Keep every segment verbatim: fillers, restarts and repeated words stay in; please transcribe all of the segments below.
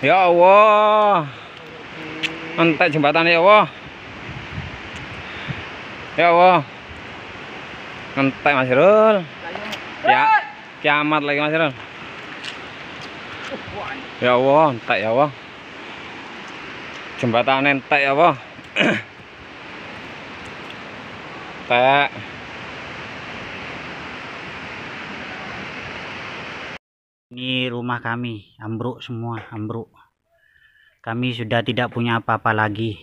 Ya Allah. Entek jembatan ya Allah. Ya Allah. Entek Mas Rul. Ya, kiamat lagi Mas Rul. Ya Allah, entek ya Allah. Jembatan entek ya Allah. Entek. Ini rumah kami, ambruk semua, ambruk. Kami sudah tidak punya apa-apa lagi.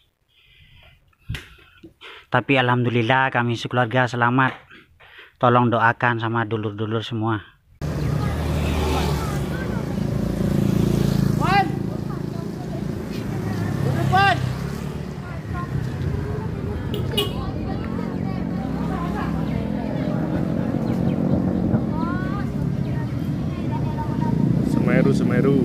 Tapi alhamdulillah kami sekeluarga selamat. Tolong doakan sama dulur-dulur semua. Semeru, Semeru.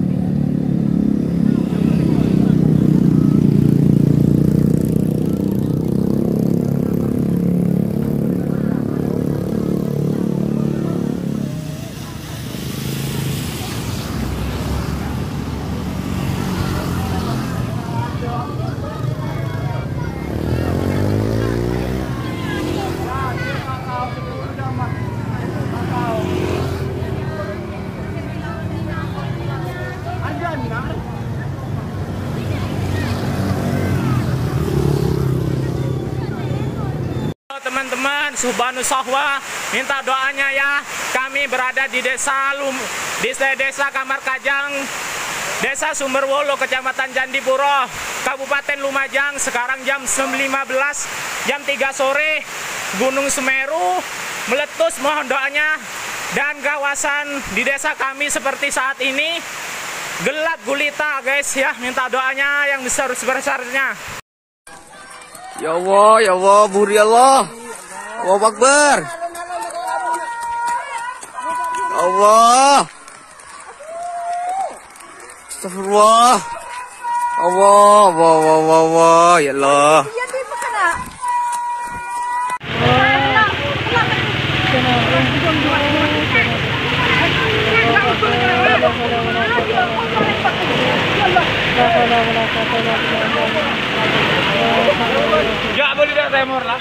Teman-teman, Subhanu Sahwa, minta doanya ya. Kami berada di desa Lum, di desa Kamar Kajang, Desa Sumberwolo, Kecamatan Candipuro, Kabupaten Lumajang. Sekarang jam lima belas, jam tiga sore, Gunung Semeru meletus. Mohon doanya. Dan kawasan di desa kami seperti saat ini gelap gulita guys ya. Minta doanya yang besar-besarnya. Ya Allah, ya Allah, buri Allah. Allahu Akbar. Allah. Astagfirullah. Allah, Allah, Allah, Allah, ya Allah. Ya boleh tidak temur lah.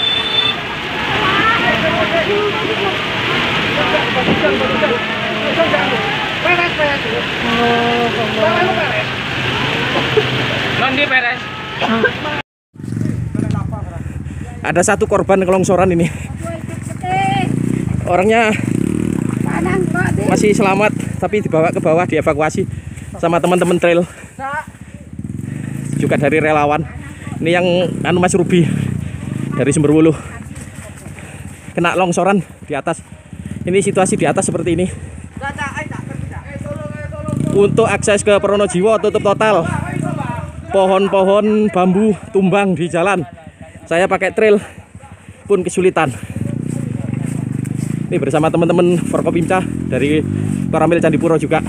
Nanti beres. Ada satu korban kelongsoran ini. Orangnya masih selamat, tapi dibawa ke bawah, dievakuasi sama teman-teman trail. Juga dari relawan. Ini yang anu Mas Ruby dari Sumberwulu. Kena longsoran di atas. Ini situasi di atas seperti ini. Untuk akses ke Pronojiwo tutup total. Pohon-pohon bambu tumbang di jalan. Saya pakai trail pun kesulitan. Ini bersama teman-teman Forkopimda dari Koramil Candipuro juga.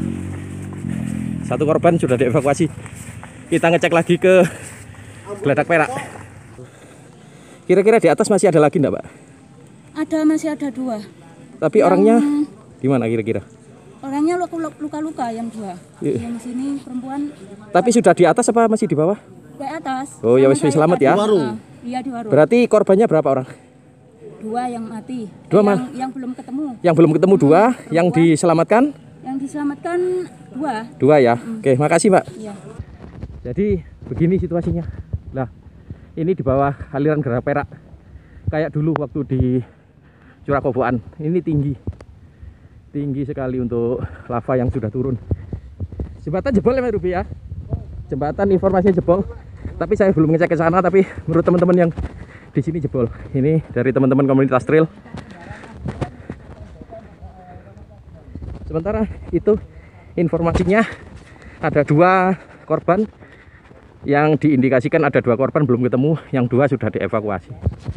Satu korban sudah dievakuasi. Kita ngecek lagi ke Geladak Perak. Kira-kira di atas masih ada lagi enggak, Pak? Ada, masih ada dua. Tapi yang orangnya di mana kira-kira? Orangnya luka-luka yang dua. Yeah. Yang sini perempuan. Tapi sudah di atas apa masih di bawah? Di atas. Oh ya, wis selamat ya. Nah, iya di warung. Berarti korbannya berapa orang? Dua yang mati. Dua eh, yang, yang belum ketemu. Yang belum ketemu hmm, dua, perempuan. Yang diselamatkan? Yang diselamatkan dua. Dua ya. Hmm. Oke, makasih, Pak. Iya. Jadi begini situasinya. Nah, ini di bawah aliran Geladak Perak. Kayak dulu waktu di Curah Koboan. Ini tinggi. Tinggi sekali untuk lava yang sudah turun. Jembatan jebol ya, Mas Ruby ya? Jembatan informasinya jebol. Tapi saya belum ngecek ke sana, tapi menurut teman-teman yang di sini jebol. Ini dari teman-teman komunitas trail. Sementara itu informasinya ada dua korban yang diindikasikan, ada dua korban belum ketemu, yang dua sudah dievakuasi.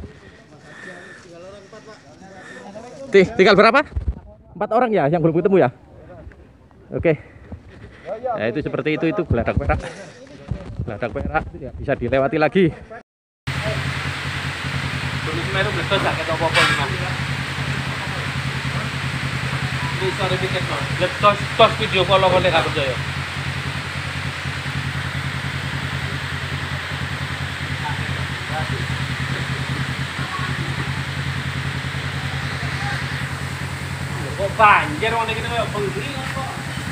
Tih, tinggal berapa? Empat orang ya yang belum ketemu ya. Oke. Nah itu seperti itu, itu Geladak Perak. Geladak Perak ya, bisa dilewati lagi. Gunung Semeru meletus gak ketok apa-apa gimana? Ini sore piket no. Letos tos video follow oleh gak percaya. Banjir wong iki kaya bengi kok.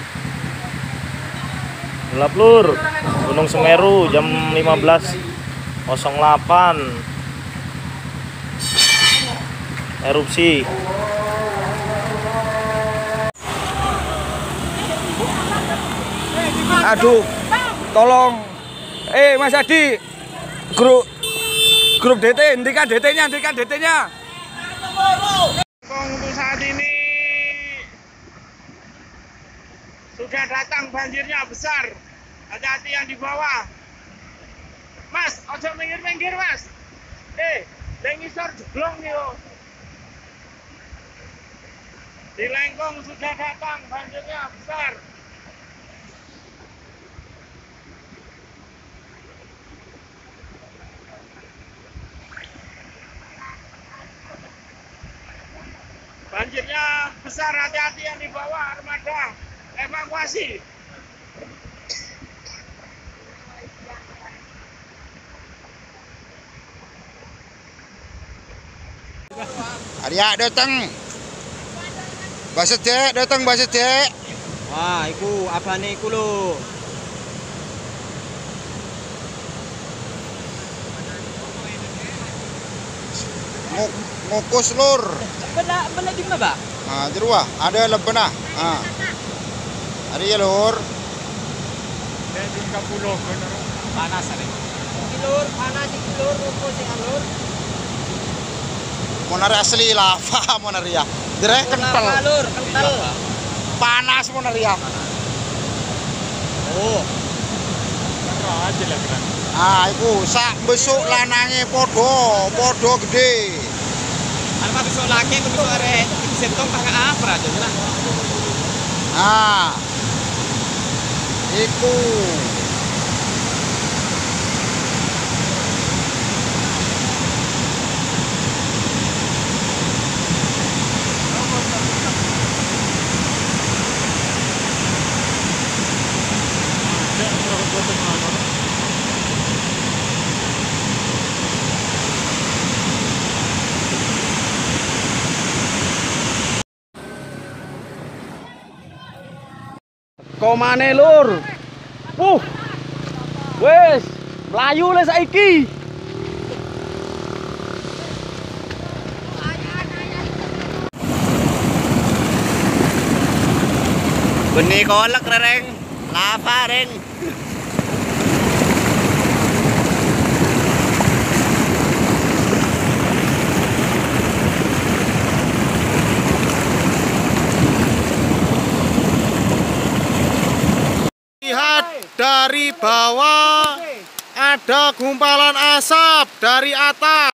Gelap lur. Gunung Semeru jam lima belas nol delapan. Erupsi. Aduh, tolong. Eh, Mas Adi, grup grup D T, hentikan D T-nya, hentikan D T-nya. Untuk saat ini sudah datang banjirnya besar. Hati-hati yang di bawah. Mas, ojo minggir-minggir, Mas. Eh, lengisor jeblong yo. Di Lengkong sudah datang banjirnya besar. Banjirnya besar, hati-hati yang di bawah, armada evakuasi. Arya datang. Bahasa Dek datang bahasa Dek. Wah, iku abane iku lho. Ngukus lur. Bela bela di mana, Pak? Nah, di ruah ada lebena. Ah. Ada ya lur. Panas ada. Lur, panas iki lur, opo sing lur? Monari asli lava monari ya. Direk kental. Lur, kental. Panas monari ya. Oh. Ah, iku sak besuk lanange podo, podo gede. Apa besok lagi besok arek sentong pakai apa aja lah. Ah. Iku. Komane lur. Wuh. Wes, mlayu le saiki. Benih kolak reng, lava reng. Lihat dari bawah ada gumpalan asap dari atas.